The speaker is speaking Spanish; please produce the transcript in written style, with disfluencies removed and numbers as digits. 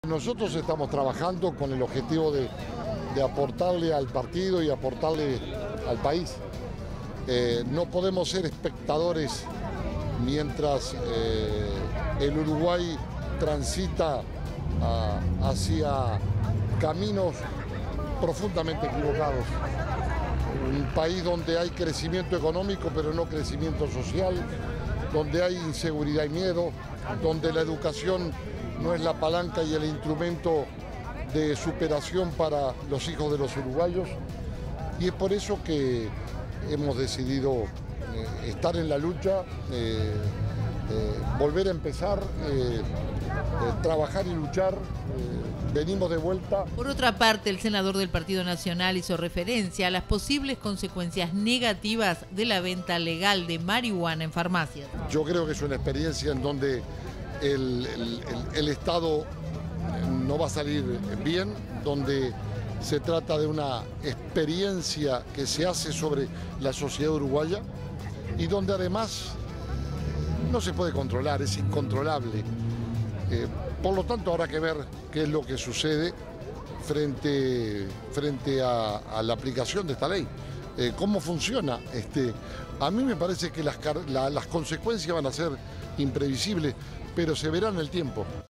Nosotros estamos trabajando con el objetivo de aportarle al partido y aportarle al país. No podemos ser espectadores mientras el Uruguay transita hacia caminos profundamente equivocados. Un país donde hay crecimiento económico pero no crecimiento social, donde hay inseguridad y miedo, donde la educación no es la palanca y el instrumento de superación para los hijos de los uruguayos. Y es por eso que hemos decidido estar en la lucha, volver a empezar, trabajar y luchar. Venimos de vuelta. Por otra parte, el senador del Partido Nacional hizo referencia a las posibles consecuencias negativas de la venta legal de marihuana en farmacias. Yo creo que es una experiencia en donde el Estado no va a salir bien, donde se trata de una experiencia que se hace sobre la sociedad uruguaya y donde además no se puede controlar, es incontrolable. Por lo tanto, habrá que ver qué es lo que sucede frente a la aplicación de esta ley. ¿Cómo funciona? A mí me parece que las consecuencias van a ser imprevisibles, pero se verá en el tiempo.